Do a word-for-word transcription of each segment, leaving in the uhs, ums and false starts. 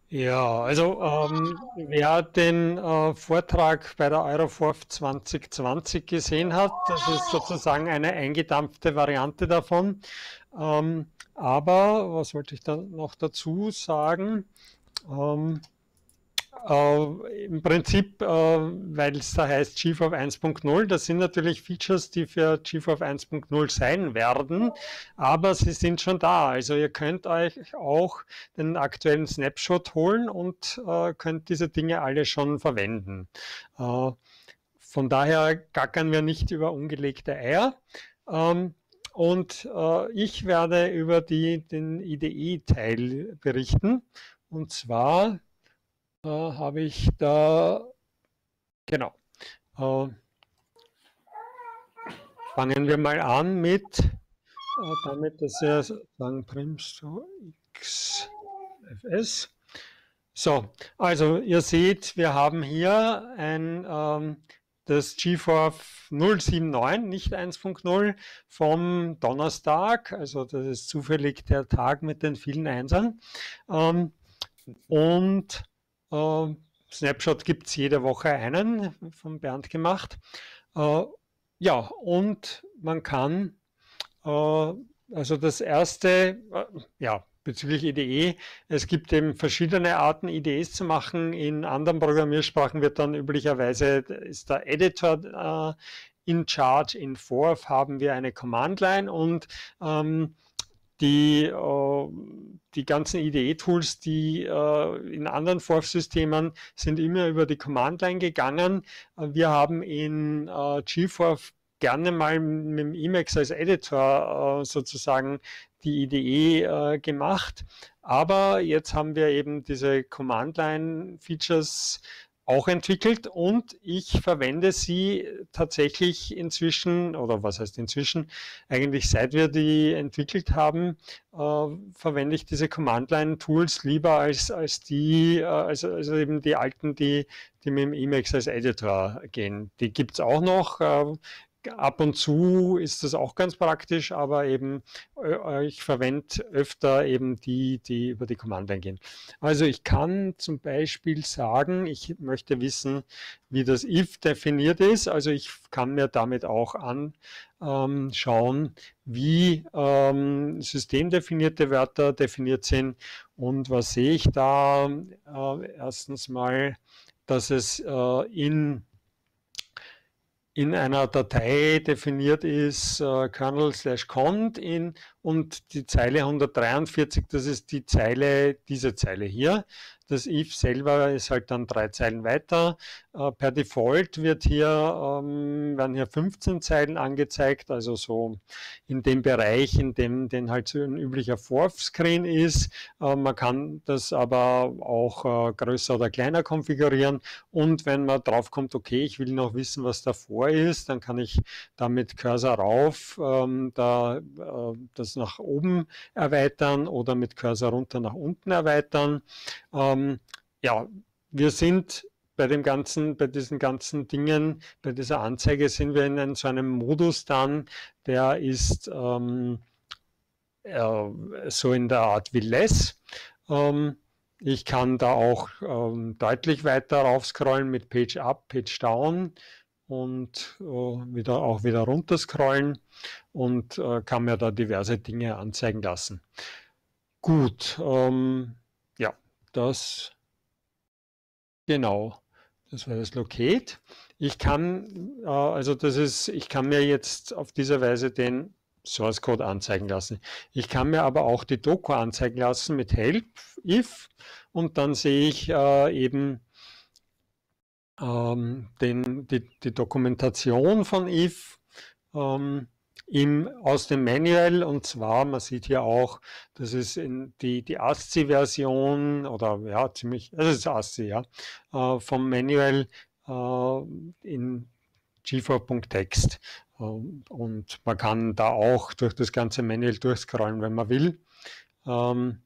Ja, also ähm, wer den äh, Vortrag bei der Euroforf zwanzig zwanzig gesehen hat, das ist sozusagen eine eingedampfte Variante davon. Ähm, aber was wollte ich da noch dazu sagen? Ähm, äh, Im Prinzip, äh, weil es da heißt G F O F eins Punkt null, das sind natürlich Features, die für G F O F eins Punkt null sein werden, aber sie sind schon da. Also ihr könnt euch auch den aktuellen Snapshot holen und äh, könnt diese Dinge alle schon verwenden. Äh, von daher gackern wir nicht über ungelegte Eier. Ähm, und äh, ich werde über die, den I D E-Teil berichten. Und zwar äh, habe ich da, genau, äh, fangen wir mal an mit, äh, damit, dass wir sagen, Primsto X F S. So, also ihr seht, wir haben hier ein, ähm, das G F O F null sieben neun, nicht eins Punkt null, vom Donnerstag, also das ist zufällig der Tag mit den vielen Einsern. Ähm, und äh, Snapshot gibt es jede Woche einen, von Bernd gemacht. Äh, ja, und man kann, äh, also das erste, äh, ja, bezüglich I D E, es gibt eben verschiedene Arten, I D Es zu machen. In anderen Programmiersprachen wird dann üblicherweise, ist der Editor äh, in charge. In Forf haben wir eine Command-Line und ähm, die, äh, die ganzen I D E-Tools, die äh, in anderen Forf-Systemen sind immer über die Command-Line gegangen. Wir haben in äh, G Forf gerne mal mit dem Emacs als Editor äh, sozusagen die I D E äh, gemacht. Aber jetzt haben wir eben diese Command-Line-Features auch entwickelt und ich verwende sie tatsächlich inzwischen, oder was heißt inzwischen, eigentlich seit wir die entwickelt haben, äh, verwende ich diese Command-Line-Tools lieber als, als die, äh, also, also eben die alten, die, die mit dem Emacs als Editor gehen. Die gibt es auch noch. Äh, ab und zu ist das auch ganz praktisch, aber eben äh, ich verwende öfter eben die, die über die Command-Line gehen. Also ich kann zum Beispiel sagen, ich möchte wissen, wie das if definiert ist. Also ich kann mir damit auch anschauen, wie ähm, systemdefinierte Wörter definiert sind. Und was sehe ich da? Äh, erstens mal, dass es äh, in in einer Datei definiert ist äh, kernel slash cont in und die Zeile hundertdreiundvierzig, das ist die Zeile, diese Zeile hier. Das if selber ist halt dann drei Zeilen weiter. Äh, per Default wird hier, ähm, werden hier fünfzehn Zeilen angezeigt, also so in dem Bereich, in dem den halt so ein üblicher Forf-Screen ist. Äh, man kann das aber auch äh, größer oder kleiner konfigurieren und wenn man drauf kommt, okay, ich will noch wissen, was davor ist, dann kann ich da mit Cursor rauf ähm, da, äh, das nach oben erweitern oder mit Cursor runter nach unten erweitern. Ähm, ja, wir sind bei dem ganzen, bei diesen ganzen Dingen, bei dieser Anzeige sind wir in so einem Modus dann, der ist ähm, äh, so in der Art wie less. Ähm, ich kann da auch ähm, deutlich weiter raufscrollen mit Page Up, Page Down und äh, wieder, auch wieder runter scrollen und äh, kann mir da diverse Dinge anzeigen lassen. Gut, ähm, ja, das genau, das war das Locate. Ich kann, äh, also das ist, ich kann mir jetzt auf diese Weise den Source Code anzeigen lassen. Ich kann mir aber auch die Doku anzeigen lassen mit Help, if und dann sehe ich äh, eben ähm, den, die, die Dokumentation von if ähm, im, aus dem Manual und zwar, man sieht hier auch, das ist in die, die ASCII-Version oder ja, ziemlich, das ist ASCII, ja, äh, vom Manual äh, in G vier Punkt text. Und man kann da auch durch das ganze Manual durchscrollen, wenn man will. Ähm,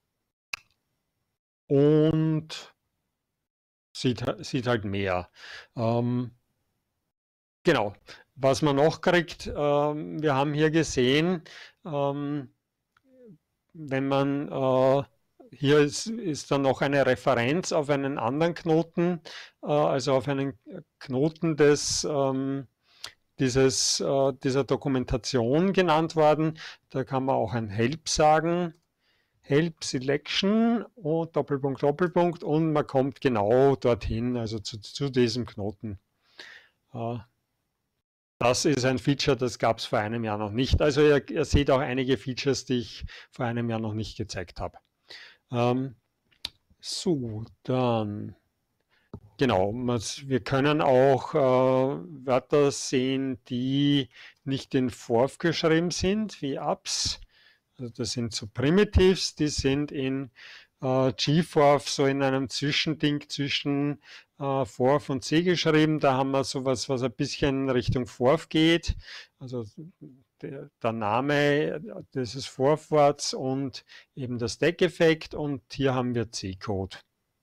und sieht, sieht halt mehr. Ähm, genau. Was man noch kriegt, ähm, wir haben hier gesehen, ähm, wenn man äh, hier ist, ist dann noch eine Referenz auf einen anderen Knoten, äh, also auf einen Knoten des, ähm, dieses, äh, dieser Dokumentation genannt worden. Da kann man auch ein Help sagen. Help Selection und Doppelpunkt, Doppelpunkt und man kommt genau dorthin, also zu, zu diesem Knoten. Äh, das ist ein Feature, das gab es vor einem Jahr noch nicht. Also ihr, ihr seht auch einige Features, die ich vor einem Jahr noch nicht gezeigt habe. Ähm, so, dann, genau, wir können auch äh, Wörter sehen, die nicht in Forth geschrieben sind, wie Apps. Also das sind so Primitives, die sind in äh, G-Forth so in einem Zwischending zwischen äh, Forth und C geschrieben. Da haben wir sowas, was ein bisschen Richtung Forth geht. Also der, der Name dieses Forth-Worts und eben das Stack-Effekt und hier haben wir C-Code.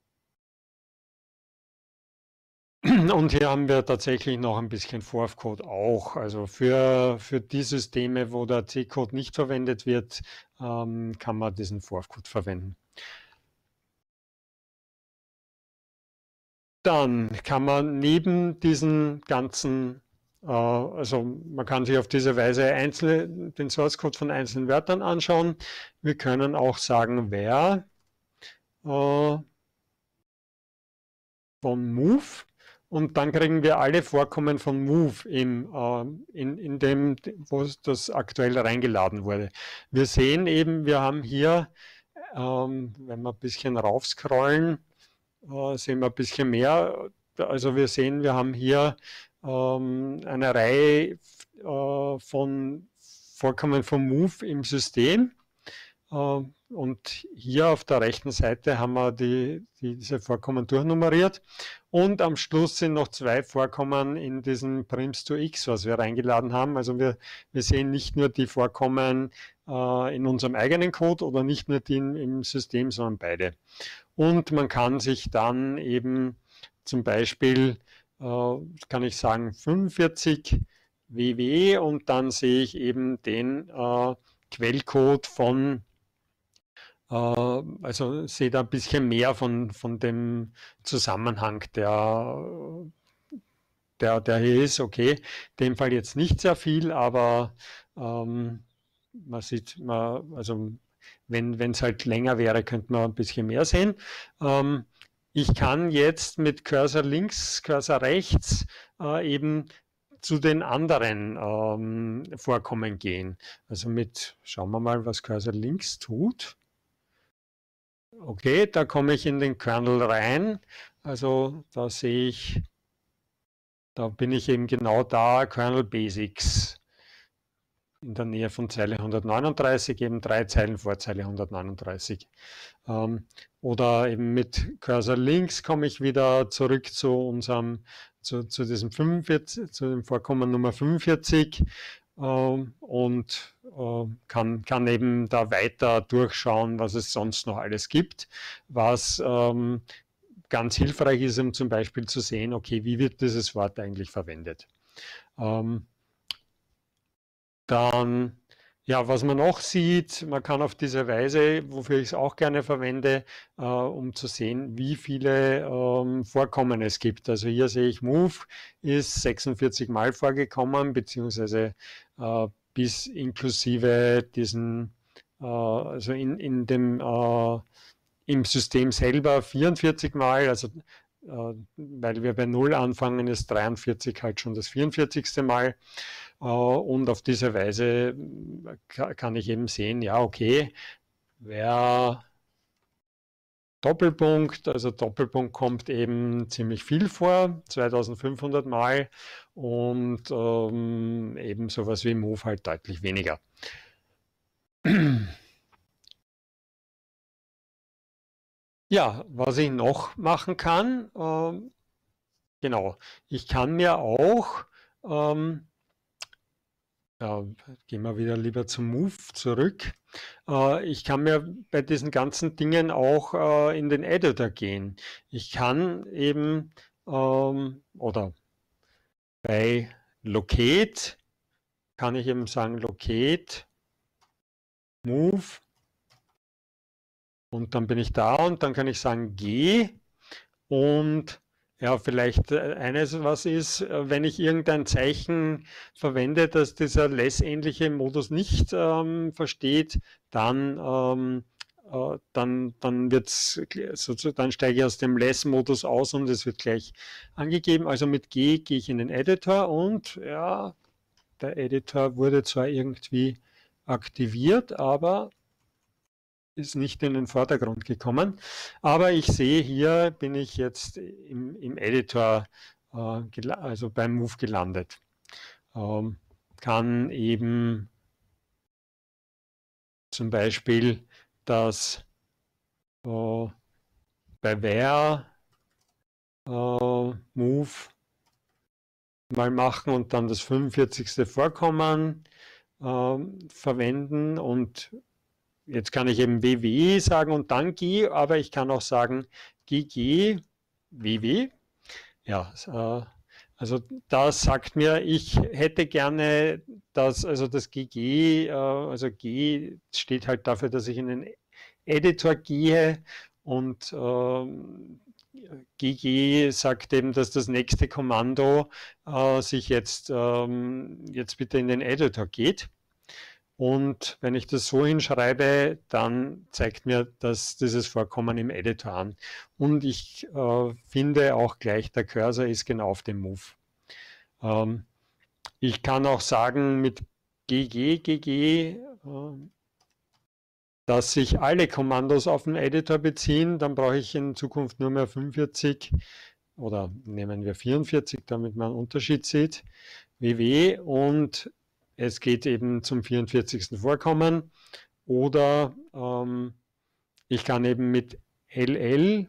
Und hier haben wir tatsächlich noch ein bisschen Forth-Code auch. Also für, für die Systeme, wo der C-Code nicht verwendet wird, ähm, kann man diesen Forth-Code verwenden. Dann kann man neben diesen ganzen, äh, also man kann sich auf diese Weise einzelne, den Source-Code von einzelnen Wörtern anschauen. Wir können auch sagen, wer äh, von Move. Und dann kriegen wir alle Vorkommen von Move im, äh, in, in dem, wo das aktuell reingeladen wurde. Wir sehen eben, wir haben hier, ähm, wenn wir ein bisschen raufscrollen, äh, sehen wir ein bisschen mehr. Also wir sehen, wir haben hier ähm, eine Reihe äh, von Vorkommen von Move im System. Äh, und hier auf der rechten Seite haben wir die, die, diese Vorkommen durchnummeriert. Und am Schluss sind noch zwei Vorkommen in diesem Prims to X, was wir reingeladen haben. Also wir, wir sehen nicht nur die Vorkommen äh, in unserem eigenen Code oder nicht nur die in, im System, sondern beide. Und man kann sich dann eben zum Beispiel, äh, kann ich sagen, fünfundvierzig W W und dann sehe ich eben den äh, Quellcode von, äh, also sehe da ein bisschen mehr von, von dem Zusammenhang, der, der, der hier ist. Okay, in dem Fall jetzt nicht sehr viel, aber ähm, man sieht, man, also wenn es halt länger wäre, könnte man ein bisschen mehr sehen. Ähm, ich kann jetzt mit Cursor links, Cursor rechts äh, eben zu den anderen ähm, Vorkommen gehen. Also mit, schauen wir mal, was Cursor links tut. Okay, da komme ich in den Kernel rein. Also da sehe ich, da bin ich eben genau da, Kernel Basics. In der Nähe von Zeile hundertneununddreißig, eben drei Zeilen vor Zeile hundertneununddreißig. Ähm, oder eben mit Cursor links komme ich wieder zurück zu unserem, zu, zu diesem fünfundvierzig, zu dem Vorkommen Nummer fünfundvierzig ähm, und äh, kann, kann eben da weiter durchschauen, was es sonst noch alles gibt, was ähm, ganz hilfreich ist, um zum Beispiel zu sehen, okay, wie wird dieses Wort eigentlich verwendet. Ähm, Dann, ja, was man noch sieht, man kann auf diese Weise, wofür ich es auch gerne verwende, äh, um zu sehen, wie viele ähm, Vorkommen es gibt. Also hier sehe ich, Move ist sechsundvierzig Mal vorgekommen, beziehungsweise äh, bis inklusive diesen, äh, also in, in dem, äh, im System selber vierundvierzig Mal, also äh, weil wir bei null anfangen, ist dreiundvierzig halt schon das vierundvierzigste Mal. Und auf diese Weise kann ich eben sehen, ja, okay, wer Doppelpunkt, also Doppelpunkt kommt eben ziemlich viel vor, zweitausendfünfhundert Mal und ähm, eben sowas wie Move halt deutlich weniger. Ja, was ich noch machen kann, ähm, genau, ich kann mir auch ähm, Ja, gehen wir wieder lieber zum Move zurück. Äh, ich kann mir bei diesen ganzen Dingen auch äh, in den Editor gehen. Ich kann eben, ähm, oder bei Locate kann ich eben sagen, Locate, Move Und dann bin ich da und dann kann ich sagen G und ja, vielleicht eines, was ist, wenn ich irgendein Zeichen verwende, das dieser less-ähnliche Modus nicht ähm, versteht, dann, ähm, äh, dann, dann, wird's, dann steige ich aus dem less-Modus aus und es wird gleich angegeben. Also mit G gehe ich in den Editor und ja, der Editor wurde zwar irgendwie aktiviert, aber ist nicht in den Vordergrund gekommen. Aber ich sehe, hier bin ich jetzt im, im Editor, äh, also beim Move gelandet. Ähm, kann eben zum Beispiel das äh, bei Where äh, Move mal machen und dann das fünfundvierzigste Vorkommen äh, verwenden und jetzt kann ich eben W W sagen und dann G, aber ich kann auch sagen G G, W W. Ja, äh, also das sagt mir, ich hätte gerne das, also das G G, äh, also G steht halt dafür, dass ich in den Editor gehe und äh, G G sagt eben, dass das nächste Kommando äh, sich jetzt, ähm, jetzt bitte in den Editor geht. Und wenn ich das so hinschreibe, dann zeigt mir das dieses Vorkommen im Editor an. Und ich äh, finde auch gleich, der Cursor ist genau auf dem Move. Ähm, ich kann auch sagen mit G G, G G, äh, dass sich alle Kommandos auf den Editor beziehen. Dann brauche ich in Zukunft nur mehr fünfundvierzig oder nehmen wir vierundvierzig, damit man einen Unterschied sieht. W W und es geht eben zum vierundvierzigsten Vorkommen oder ähm, ich kann eben mit L L,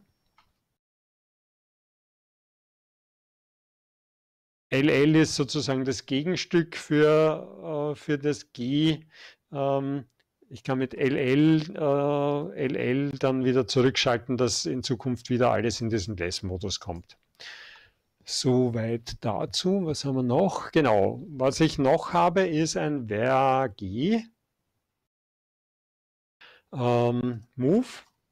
L L ist sozusagen das Gegenstück für, äh, für das G, ähm, ich kann mit L L, äh, L L dann wieder zurückschalten, dass in Zukunft wieder alles in diesen Less-Modus kommt. Soweit dazu. Was haben wir noch? Genau, was ich noch habe, ist ein Where G ähm, Move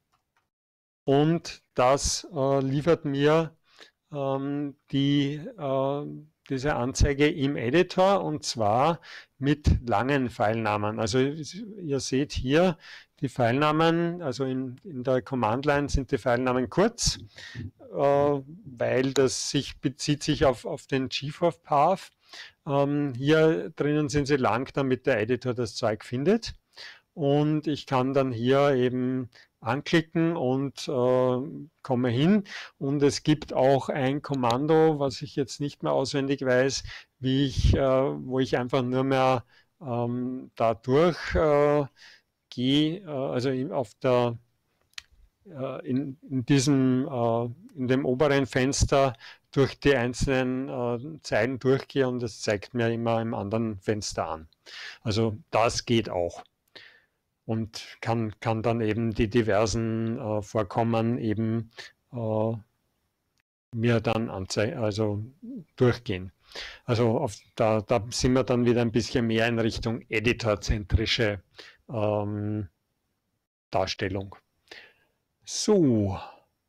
und das äh, liefert mir ähm, die, äh, diese Anzeige im Editor und zwar mit langen Pfeilnamen. Also ihr seht hier die Pfeilnamen, also in, in der Command-Line sind die Pfeilnamen kurz, äh, weil das sich bezieht sich auf, auf den G F O F Path. Ähm, hier drinnen sind sie lang, damit der Editor das Zeug findet. Und ich kann dann hier eben anklicken und äh, komme hin. Und es gibt auch ein Kommando, was ich jetzt nicht mehr auswendig weiß, wie ich, äh, wo ich einfach nur mehr ähm, da durch äh, gehe, äh, also auf der In, in, diesem, äh, in dem oberen Fenster durch die einzelnen äh, Zeilen durchgehe und das zeigt mir immer im anderen Fenster an. Also das geht auch und kann, kann dann eben die diversen äh, Vorkommen eben äh, mir dann anzeigen, also durchgehen. Also auf, da, da sind wir dann wieder ein bisschen mehr in Richtung editorzentrische ähm, Darstellung. So,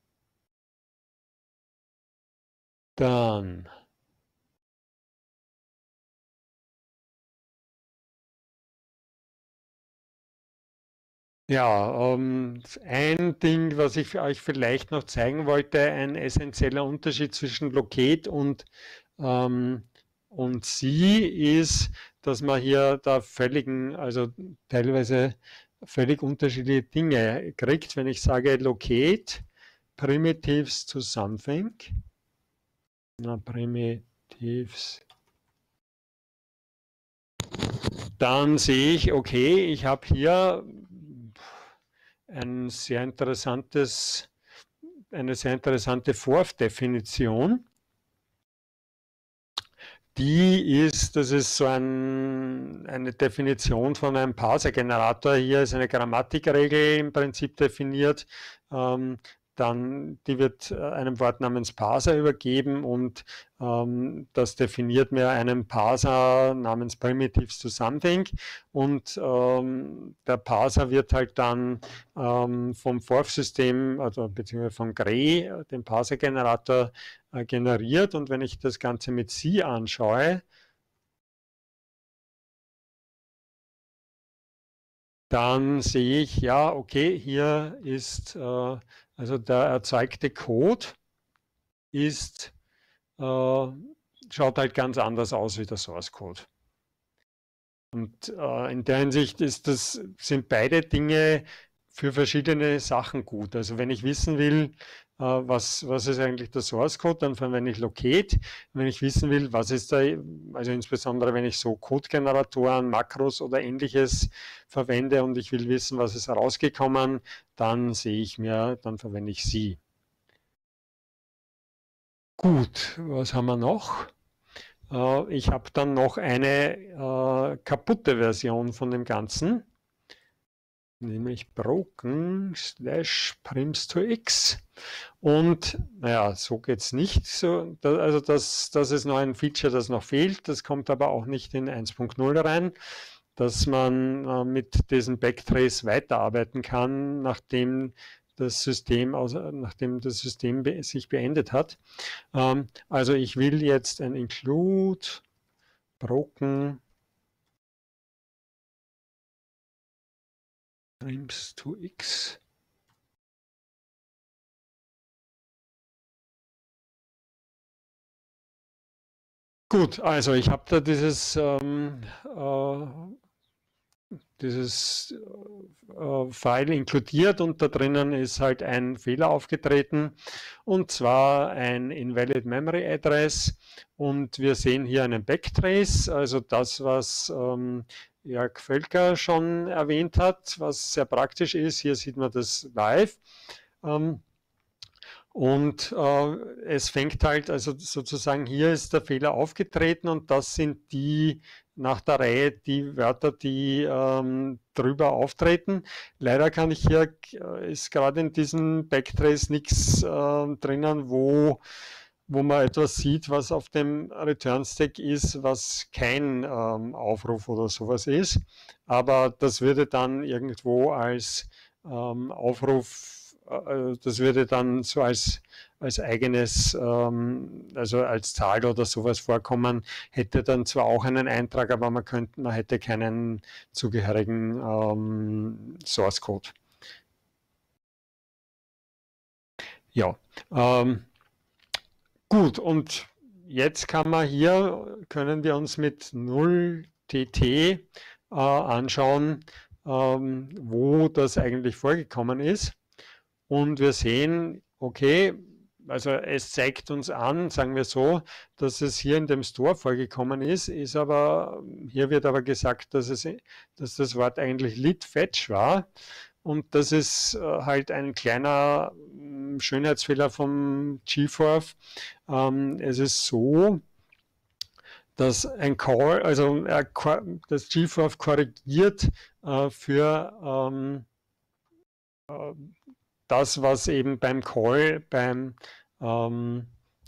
dann ja, ähm, ein Ding, was ich euch vielleicht noch zeigen wollte, ein essentieller Unterschied zwischen Locate und, ähm, und Sie ist, dass man hier da völligen, also teilweise völlig unterschiedliche Dinge kriegt. Wenn ich sage Locate Primitives to something, na, Primitives, dann sehe ich, okay, ich habe hier ein sehr interessantes, eine sehr interessante Forth-Definition. Die ist, das ist so ein, eine Definition von einem Parser-Generator. Hier ist eine Grammatikregel im Prinzip definiert, ähm, dann, die wird einem Wort namens Parser übergeben und ähm, das definiert mir einen Parser namens Primitives to Something und ähm, der Parser wird halt dann ähm, vom Forth-System, also beziehungsweise von Gray, dem Parser-Generator, äh, generiert und wenn ich das Ganze mit C anschaue, dann sehe ich, ja, okay, hier ist, äh, also der erzeugte Code ist, äh, schaut halt ganz anders aus wie der Source Code. Und äh, in der Hinsicht ist das, sind beide Dinge für verschiedene Sachen gut. Also wenn ich wissen will, äh, was, was ist eigentlich der Source Code, dann verwende ich Locate. Wenn ich wissen will, was ist da, also insbesondere wenn ich so Code-Generatoren, Makros oder ähnliches verwende und ich will wissen, was ist herausgekommen, dann sehe ich mir, dann verwende ich sie. Gut, was haben wir noch? Ich habe dann noch eine äh, kaputte Version von dem Ganzen, nämlich broken slash prims to x. Und naja, so geht es nicht. So, da, also das, das ist noch ein Feature, das noch fehlt. Das kommt aber auch nicht in eins Punkt null rein, dass man äh, mit diesem Backtrace weiterarbeiten kann, nachdem das System, also nachdem das System be sich beendet hat. Ähm, also ich will jetzt ein Include broken prims to x. Gut, also ich habe da dieses, ähm, äh, dieses äh, File inkludiert und da drinnen ist halt ein Fehler aufgetreten und zwar ein Invalid Memory Address und wir sehen hier einen Backtrace, also das, was ähm, Jörg Völker schon erwähnt hat, was sehr praktisch ist. Hier sieht man das live. Ähm, Und äh, es fängt halt, also sozusagen hier ist der Fehler aufgetreten und das sind die nach der Reihe die Wörter, die ähm, drüber auftreten. Leider kann ich hier, ist gerade in diesem Backtrace nichts äh, drinnen, wo, wo man etwas sieht, was auf dem Return-Stack ist, was kein ähm, Aufruf oder sowas ist. Aber das würde dann irgendwo als ähm, Aufruf das würde dann so als, als eigenes, ähm, also als Zahl oder sowas vorkommen, hätte dann zwar auch einen Eintrag, aber man könnte, man hätte keinen zugehörigen ähm, Source Code. Ja, ähm, gut, und jetzt kann man hier, können wir uns mit null T T äh, anschauen, ähm, wo das eigentlich vorgekommen ist. Und wir sehen, okay, also es zeigt uns an, sagen wir so, dass es hier in dem Store vorgekommen ist, ist aber, hier wird aber gesagt, dass, es, dass das Wort eigentlich lit fetch war. Und das ist halt ein kleiner Schönheitsfehler vom GForth. Es ist so, dass ein Call, also das GForth korrigiert für das, was eben beim Call, beim ähm,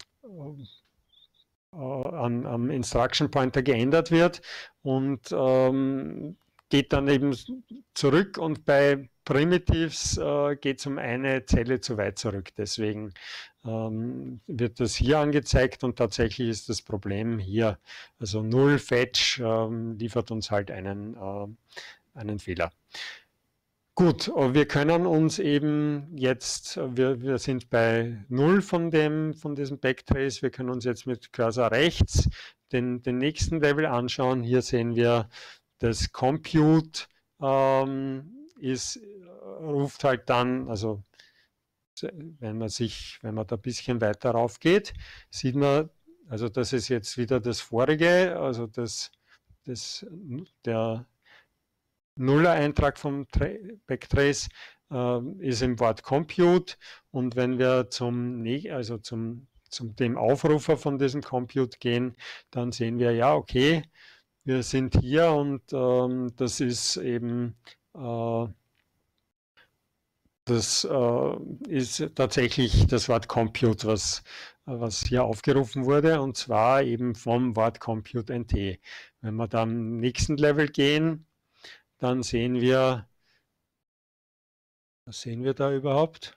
äh, am, am Instruction Pointer geändert wird und ähm, geht dann eben zurück und bei Primitives äh, geht es um eine Zelle zu weit zurück. Deswegen ähm, wird das hier angezeigt und tatsächlich ist das Problem hier. Also null Fetch ähm, liefert uns halt einen, äh, einen Fehler. Gut, wir können uns eben jetzt, wir, wir sind bei null von, dem, von diesem Backtrace, wir können uns jetzt mit Cursor rechts den, den nächsten Level anschauen. Hier sehen wir, das Compute ähm, ist, ruft halt dann, also wenn man sich, wenn man da ein bisschen weiter rauf geht, sieht man, also das ist jetzt wieder das vorige, also das, das der Nuller-Eintrag vom Backtrace äh, ist im Wort Compute und wenn wir zum, also zum, zum dem Aufrufer von diesem Compute gehen, dann sehen wir, ja, okay, wir sind hier und ähm, das ist eben äh, Das äh, ist tatsächlich das Wort Compute, was, was hier aufgerufen wurde, und zwar eben vom Wort Compute N T. Wenn wir dann am nächsten Level gehen, dann sehen wir, was sehen wir da überhaupt?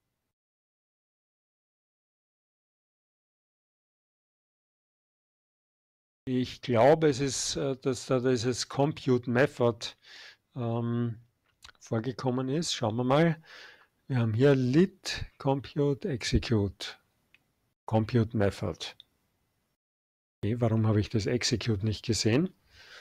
Ich glaube, es ist, äh, dass da dieses Compute Method ähm, vorgekommen ist. Schauen wir mal. Wir haben hier lit compute execute compute method. Okay, warum habe ich das execute nicht gesehen?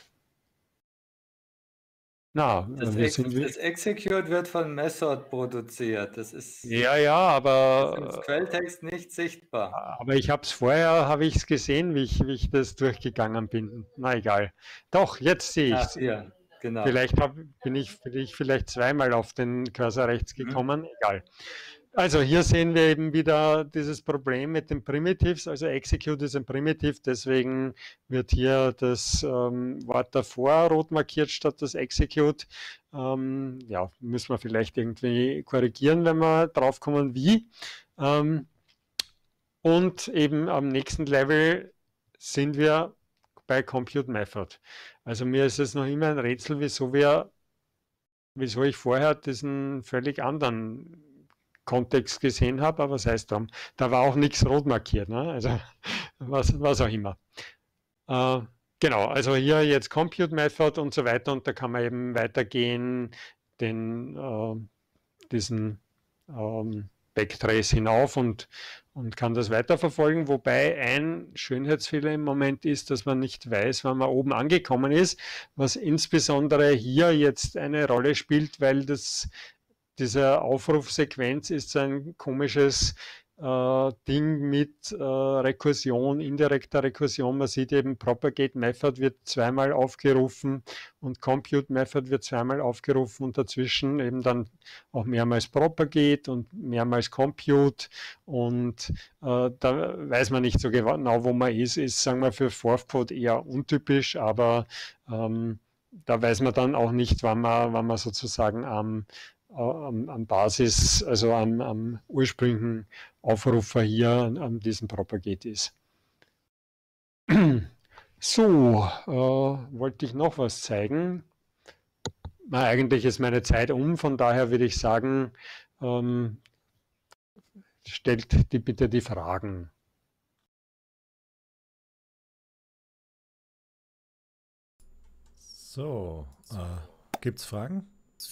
Na, Das, wir Ex sind das Execute wird von Method produziert. Das ist, ja, ja, ist im aber, Quelltext nicht sichtbar. aber ich habe es vorher, habe ich es gesehen, wie ich, wie ich das durchgegangen bin. Na egal. Doch, jetzt sehe ich Ah, es. hier, genau. Vielleicht hab, bin, ich, bin ich vielleicht zweimal auf den Cursor rechts gekommen. Mhm. Egal. Also hier sehen wir eben wieder dieses Problem mit den Primitives. Also Execute ist ein Primitiv, deswegen wird hier das ähm, Wort davor rot markiert statt das Execute. Ähm, ja, müssen wir vielleicht irgendwie korrigieren, wenn wir draufkommen, wie. Ähm, und eben am nächsten Level sind wir bei Compute Method. Also mir ist es noch immer ein Rätsel, wieso wir, wieso ich vorher diesen völlig anderen Kontext gesehen habe, aber sei es drum. Da war auch nichts rot markiert, ne? Also was, was auch immer. Äh, genau, also hier jetzt Compute Method und so weiter, und da kann man eben weitergehen, den, äh, diesen ähm, Backtrace hinauf und, und kann das weiterverfolgen, wobei ein Schönheitsfehler im Moment ist, dass man nicht weiß, wann man oben angekommen ist, was insbesondere hier jetzt eine Rolle spielt, weil das diese Aufrufsequenz ist so ein komisches äh, Ding mit äh, Rekursion, indirekter Rekursion. Man sieht eben, Propagate Method wird zweimal aufgerufen und Compute Method wird zweimal aufgerufen und dazwischen eben dann auch mehrmals Propagate und mehrmals Compute, und äh, da weiß man nicht so genau, wo man ist. Ist, sagen wir, für Forthcode eher untypisch, aber ähm, da weiß man dann auch nicht, wann man, wann man sozusagen am am, am Basis, also am, am ursprünglichen Aufrufer hier an, an diesem Propagate ist. So, äh, wollte ich noch was zeigen? Na, eigentlich ist meine Zeit um, von daher würde ich sagen, ähm, stellt die bitte die Fragen. So, äh, gibt es Fragen?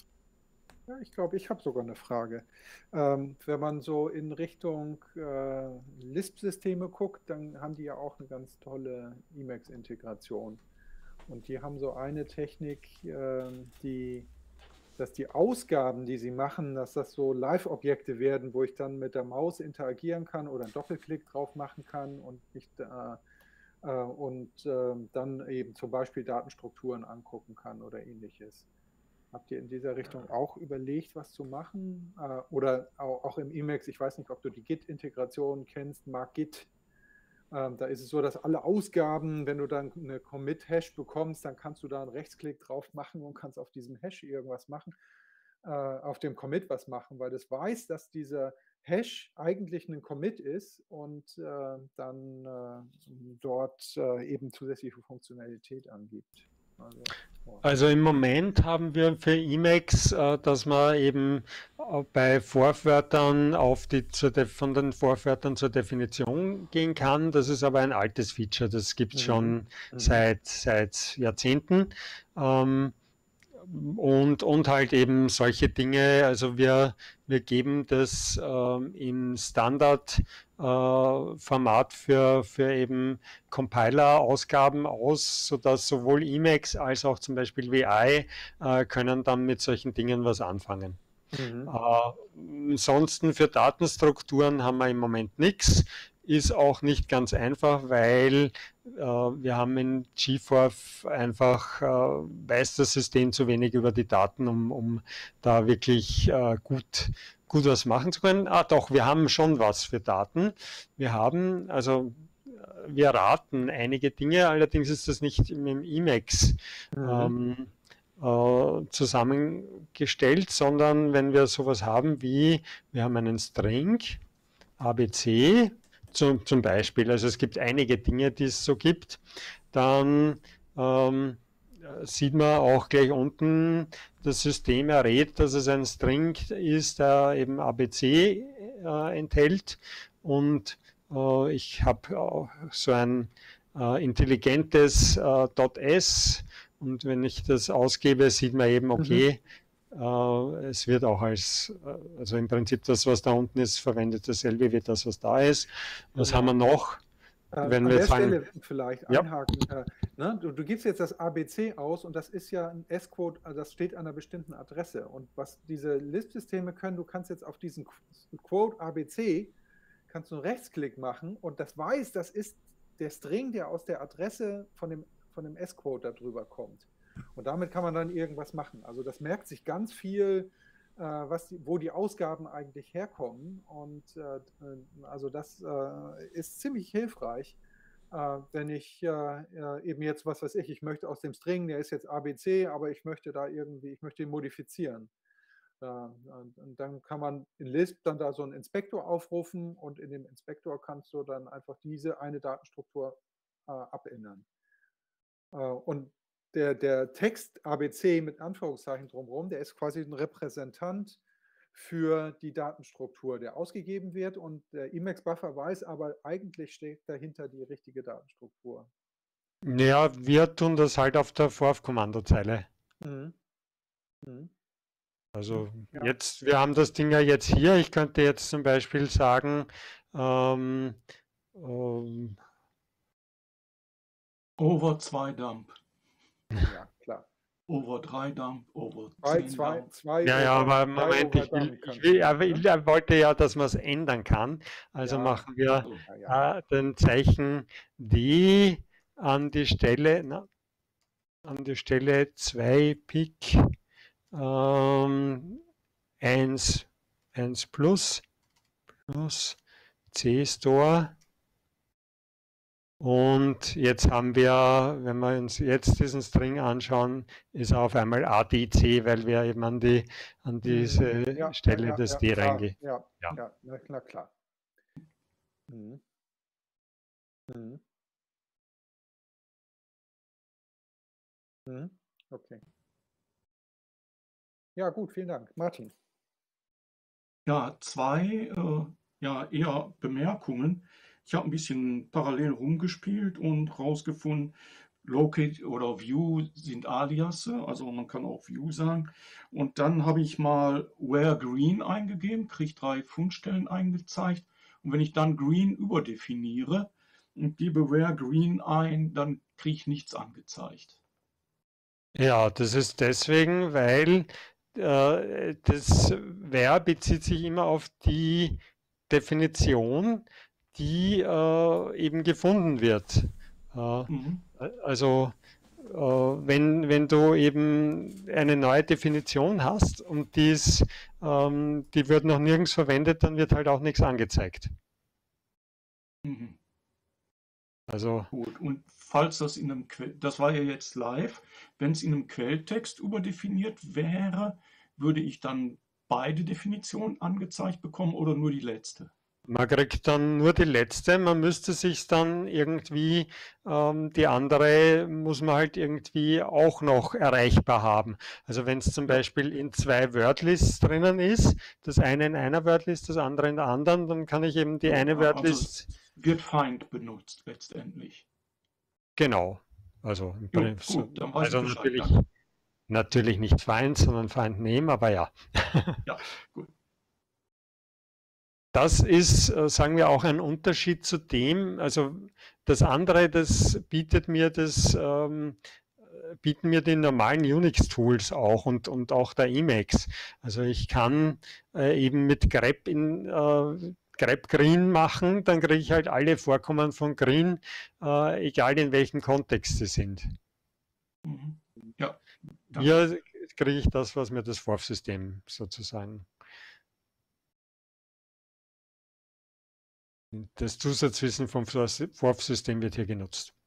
Ja, ich glaube, ich habe sogar eine Frage. Ähm, wenn man so in Richtung äh, Lisp-Systeme guckt, dann haben die ja auch eine ganz tolle Emacs-Integration. Und die haben so eine Technik, äh, die, dass die Ausgaben, die sie machen, dass das so Live-Objekte werden, wo ich dann mit der Maus interagieren kann oder einen Doppelklick drauf machen kann und mich da, äh, und äh, dann eben zum Beispiel Datenstrukturen angucken kann oder ähnliches. Habt ihr in dieser Richtung auch überlegt, was zu machen? Äh, oder auch, auch im Emacs, ich weiß nicht, ob du die Git-Integration kennst, Markgit. Ähm, da ist es so, dass alle Ausgaben, wenn du dann eine Commit-Hash bekommst, dann kannst du da einen Rechtsklick drauf machen und kannst auf diesem Hash irgendwas machen, äh, auf dem Commit was machen, weil das weiß, dass dieser Hash eigentlich ein Commit ist und äh, dann äh, dort äh, eben zusätzliche Funktionalität angibt. Also, Also im Moment haben wir für Emacs, äh, dass man eben äh, bei Vorwörtern auf die, zur von den Vorwörtern zur Definition gehen kann. Das ist aber ein altes Feature, das gibt es mhm. schon Mhm. seit, seit Jahrzehnten. Ähm, und, und halt eben solche Dinge, also wir, wir geben das ähm, im Standardformat äh, für, für eben Compiler-Ausgaben aus, sodass sowohl Emacs als auch zum Beispiel W I äh, können dann mit solchen Dingen was anfangen. Mhm. Äh, ansonsten für Datenstrukturen haben wir im Moment nichts. Ist auch nicht ganz einfach, weil äh, wir haben in G vier F einfach, äh, weiß das System zu wenig über die Daten, um, um da wirklich äh, gut, gut was machen zu können. Ah doch, wir haben schon was für Daten. Wir haben, also wir raten einige Dinge, allerdings ist das nicht im Emacs. Mhm. Ähm, äh, zusammengestellt, sondern wenn wir sowas haben wie, wir haben einen String A B C zum, zum Beispiel, also es gibt einige Dinge, die es so gibt, dann ähm, sieht man auch gleich unten, das System errät, dass es ein String ist, der eben A B C äh, enthält, und äh, ich habe so ein äh, intelligentes äh, .s, und wenn ich das ausgebe, sieht man eben, okay, mhm. äh, es wird auch als, also im Prinzip das, was da unten ist, verwendet dasselbe wie das, was da ist. Was genau. haben wir noch? Äh, Wenn an wir der sagen, Stelle vielleicht ja. einhaken. Äh, ne? du, du gibst jetzt das A B C aus, und das ist ja ein S-Code, also das steht an einer bestimmten Adresse. Und was diese Lisp-Systeme können, du kannst jetzt auf diesen Quote A B C, kannst du einen Rechtsklick machen, und das weiß, das ist der String, der aus der Adresse von dem, von dem S-Code darüber kommt. Und damit kann man dann irgendwas machen. Also das merkt sich ganz viel, was die, wo die Ausgaben eigentlich herkommen, und äh, also das äh, ist ziemlich hilfreich, äh, wenn ich äh, eben jetzt, was weiß ich, ich möchte aus dem String, der ist jetzt A B C, aber ich möchte da irgendwie, ich möchte ihn modifizieren. Äh, und, und dann kann man in Lisp dann da so einen Inspektor aufrufen, und in dem Inspektor kannst du dann einfach diese eine Datenstruktur äh, abändern. Äh, und Der, der Text A B C mit Anführungszeichen drumherum, der ist quasi ein Repräsentant für die Datenstruktur, der ausgegeben wird, und der Emacs-Buffer weiß aber, eigentlich steht dahinter die richtige Datenstruktur. Ja, wir tun das halt auf der Vorf-Kommandozeile. Mhm. Mhm. Also ja. jetzt, wir haben das Ding ja jetzt hier, ich könnte jetzt zum Beispiel sagen, ähm, ähm, over zwei Dump. Ja, klar. Over drei Dump, over zwei, zehn zwei, Dump. zwei ja, ja, aber Moment, ich, will, ich, will, aber ich wollte ja, dass man es ändern kann. Also ja. machen wir ja, ja. Äh, den Zeichen D an die Stelle, na, an die Stelle zwei Pick ähm, eins, eins plus, plus C-Store. Und jetzt haben wir, wenn wir uns jetzt diesen String anschauen, ist er auf einmal A D C, weil wir eben an, die, an diese ja, Stelle ja, des ja, D reingehen. Ja, ja, ja. ja, na klar. Mhm. Mhm. Mhm. Okay. Ja, gut, vielen Dank. Martin. Ja, zwei äh, ja, eher Bemerkungen. Ich habe ein bisschen parallel rumgespielt und rausgefunden, Locate oder View sind Aliasse, also man kann auch View sagen. Und dann habe ich mal Where Green eingegeben, kriege drei Fundstellen eingezeigt. Und wenn ich dann Green überdefiniere und gebe Where Green ein, dann kriege ich nichts angezeigt. Ja, das ist deswegen, weil äh, das Where bezieht sich immer auf die Definition, die äh, eben gefunden wird. Äh, mhm. Also äh, wenn, wenn du eben eine neue Definition hast und dies, ähm, die wird noch nirgends verwendet, dann wird halt auch nichts angezeigt. Mhm. Also gut, und falls das in einem Quell, das war ja jetzt live, wenn es in einem Quelltext überdefiniert wäre, würde ich dann beide Definitionen angezeigt bekommen oder nur die letzte? Man kriegt dann nur die letzte, man müsste sich dann irgendwie, ähm, die andere muss man halt irgendwie auch noch erreichbar haben. Also wenn es zum ja. Beispiel in zwei Wordlists drinnen ist, das eine in einer Wordlist, das andere in der anderen, dann kann ich eben die ja, eine Wordlist... Also wird Find benutzt letztendlich. Genau. Also, im jo, gut, dann weiß also ich natürlich, Bescheid, natürlich nicht Find, sondern Find Name, aber ja. Ja, gut. Das ist, sagen wir, auch ein Unterschied zu dem, also das andere, das bietet mir das, ähm, bieten mir die normalen Unix-Tools auch und, und auch der Emacs. Also ich kann äh, eben mit grep in äh, grep green machen, dann kriege ich halt alle Vorkommen von green, äh, egal in welchem Kontext sie sind. Mhm. Ja. Hier kriege ich das, was mir das Forf-System sozusagen. Das Zusatzwissen vom Forf-System wird hier genutzt.